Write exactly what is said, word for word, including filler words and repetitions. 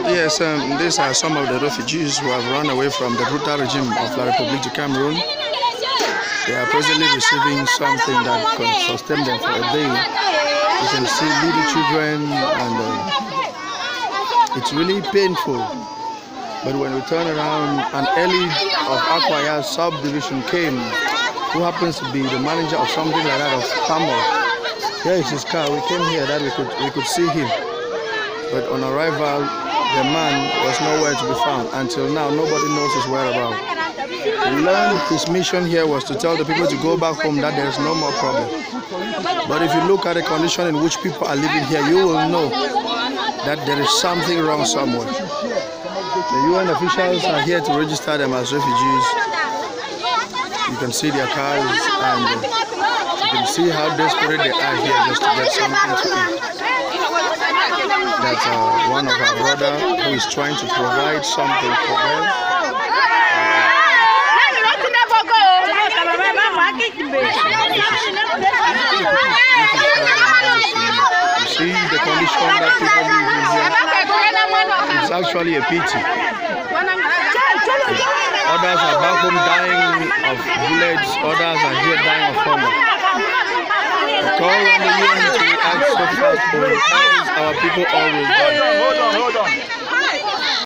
Yes, um, these are some of the refugees who have run away from the brutal regime of La République du Cameroon. They are presently receiving something that can sustain them for a day. You can see little children, and uh, it's really painful. But when we turn around, an elite of Akwaya subdivision came, who happens to be the manager of something like that of Pamo. Here is his car. We came here that we could we could see him, but on arrival, the man was nowhere to be found. Until now, nobody knows his whereabouts. He learned his mission here was to tell the people to go back home, that there is no more problem. But if you look at the condition in which people are living here, you will know that there is something wrong somewhere. The U N officials are here to register them as refugees. You can see their cars, and uh, you can see how desperate they are here just to get something to eat. That's uh, one of our brothers who is trying to provide something for them. You see the condition that people live in here. It's actually a pity. Others are back home dying of bullets, others are here dying of hunger. We call on the U N to act so fast, but our people always die. Hold on, hold on.